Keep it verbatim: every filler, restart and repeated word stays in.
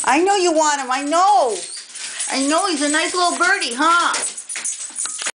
I know you want him. I know. I know he's a nice little birdie, huh?